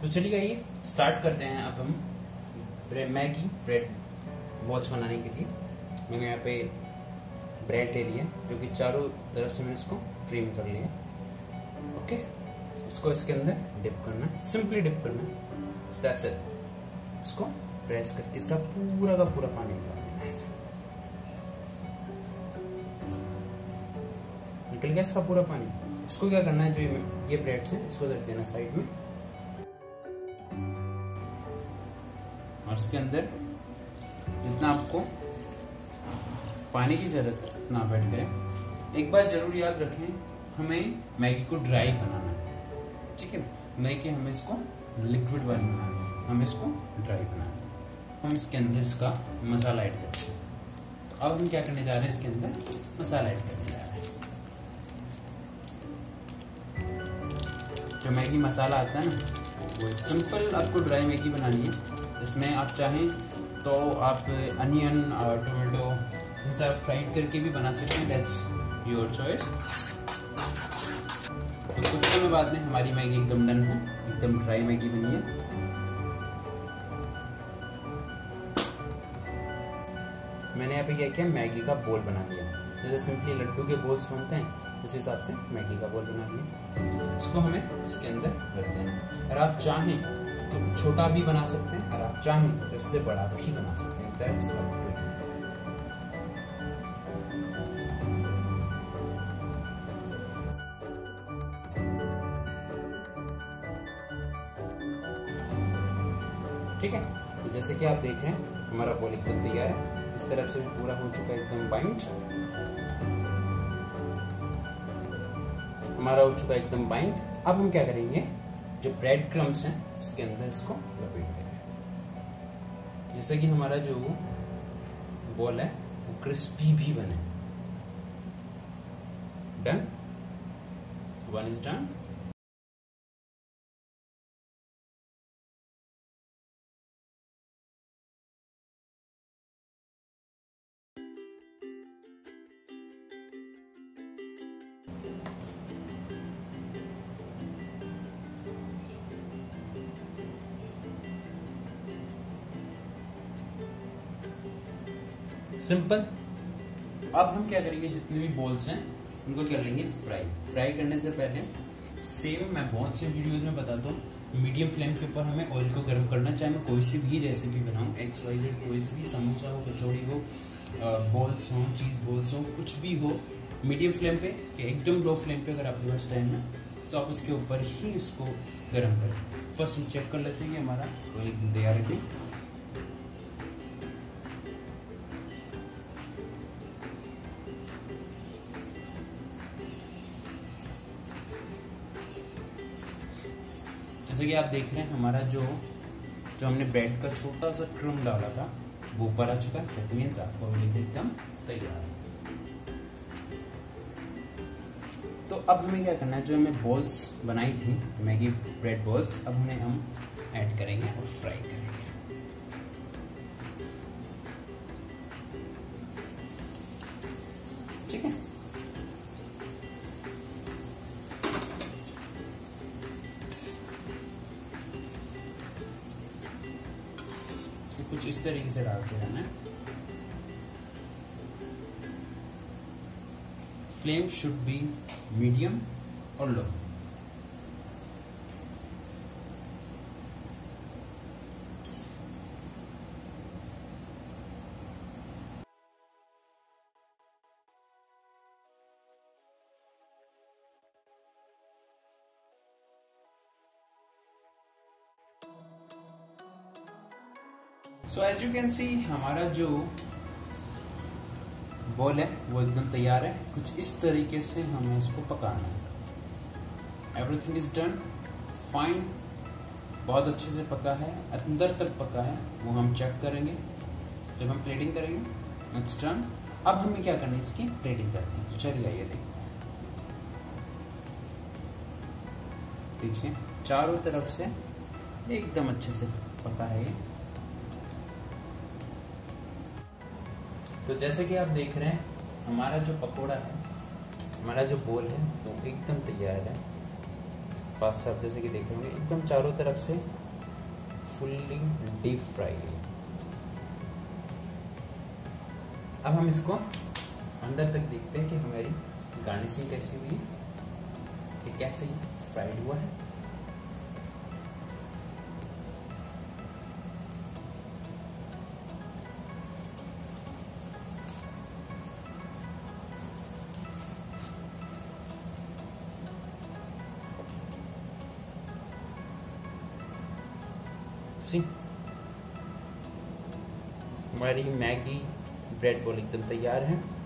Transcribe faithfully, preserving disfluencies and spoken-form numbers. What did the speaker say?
तो चलिए आइए स्टार्ट करते हैं। अब हम मैगी ब्रेड बॉल्स बनाने के लिए मैंने यहाँ पे ब्रेड ले लिया जो कि चारों तरफ से मैंने इसको ट्रिम कर लिया। ओके, इसको इसके अंदर डिप करना है, सिंपली डिप करना है, दैट्स इट। इसको प्रेस करके इसका पूरा का पूरा पानी निकाल देना है। निकल गया इसका पूरा पानी। इसको क्या करना है, जो ये ब्रेड्स है इसको रख देना साइड में, और इसके अंदर जितना आपको पानी की जरूरत है उतना आप ऐड करें। एक बात जरूर याद रखें, हमें मैगी को ड्राई बनाना है, ठीक है। मैगी हमें इसको लिक्विड वाली बनानी है, हमें इसको ड्राई बनाना है। हम इसके अंदर इसका मसाला ऐड करेंगे। तो अब हम क्या करने जा रहे हैं, इसके अंदर मसाला ऐड करने जा रहे हैं। जो मैगी मसाला आता है ना, वो सिंपल आपको ड्राई मैगी बनानी है। इसमें आप चाहें तो आप अनियन और टोमेटो इनसे आप फ्राइड करके भी बना सकते हैं, दैट्स योर चॉइस। तो कुछ समय बाद में हमारी मैगी एकदम डन है, एकदम ड्राई मैगी बनी है। मैंने यहाँ पे क्या किया, मैगी का बोल बना लिया। जैसे सिंपली लड्डू के बोल्स बनते हैं उस हिसाब से मैगी का बोल बना लिया। इसको हमें इसके अंदर रख देना। अगर आप चाहें तो छोटा भी बना सकते हैं, अगर आप चाहें तो इससे बड़ा भी बना सकते हैं, दैट्स अप टू यू। ठीक है, तो जैसे कि आप देख रहे हैं हमारा बोल एकदम तैयार है। इस तरफ से भी पूरा हो चुका है एकदम बाइंड, हमारा हो चुका है एकदम बाइंड। अब हम क्या करेंगे, जो ब्रेड क्रम्स हैं इसके अंदर इसको लपेट देंगे, जिससे कि हमारा जो बॉल है वो क्रिस्पी भी बने। Done, one is done. Simple. अब हम क्या करेंगे, जितने भी बॉल्स हैं उनको कर लेंगे फ्राई। फ्राई करने से पहले सेम मैं बहुत से वीडियोस में बताता हूँ, मीडियम फ्लेम के ऊपर हमें ऑयल को गर्म करना। चाहे मैं कोई सी भी रेसिपी बनाऊँ, एक्स वाई जेड, कोई सी भी समोसा हो, कचौड़ी हो, बॉल्स हो, चीज बॉल्स हो, कुछ भी हो, मीडियम फ्लेम पे या एकदम लो फ्लेम पे अगर आपके पास टाइम है तो आप उसके ऊपर ही इसको गर्म करें। फर्स्ट हम चेक कर लेते हैं कि हमारा ऑयल एकदम तैयार है। जैसे कि आप देख रहे हैं हमारा जो जो हमने ब्रेड का छोटा सा क्रम डाला था वो ऊपर आ चुका है। दैट मींस आपका ऑयल एकदम तैयार है। तो अब हमें क्या करना है, जो हमें बॉल्स बनाई थी मैगी ब्रेड बॉल्स, अब उन्हें हम ऐड करेंगे और फ्राई करेंगे। ठीक है, कुछ इस तरीके से डालते रहना है। फ्लेम शुड बी मीडियम और low. So as you can see हमारा जो बॉल है वो एकदम तैयार है। कुछ इस तरीके से हमें इसको पकाना है। एवरीथिंग इज डन फाइन, बहुत अच्छे से पका है, अंदर तक पका है, वो हम चेक करेंगे जब हम प्लेटिंग करेंगे। It's done. अब हमें क्या करना है, इसकी प्लेटिंग करनी है। तो चलिए आइए देखते हैं। देखिए चारों तरफ से एकदम अच्छे से पका है ये। तो जैसे कि आप देख रहे हैं हमारा जो पकोड़ा है, हमारा जो बोल है वो एकदम तैयार है। पास से आप जैसे कि देख रहे होंगे एकदम चारों तरफ से फुल्ली डीप फ्राई है। अब हम इसको अंदर तक देखते हैं कि हमारी गार्निशिंग कैसी हुई है, कि कैसे फ्राइड हुआ है। सी हमारी मैगी ब्रेड बॉल एकदम तैयार है।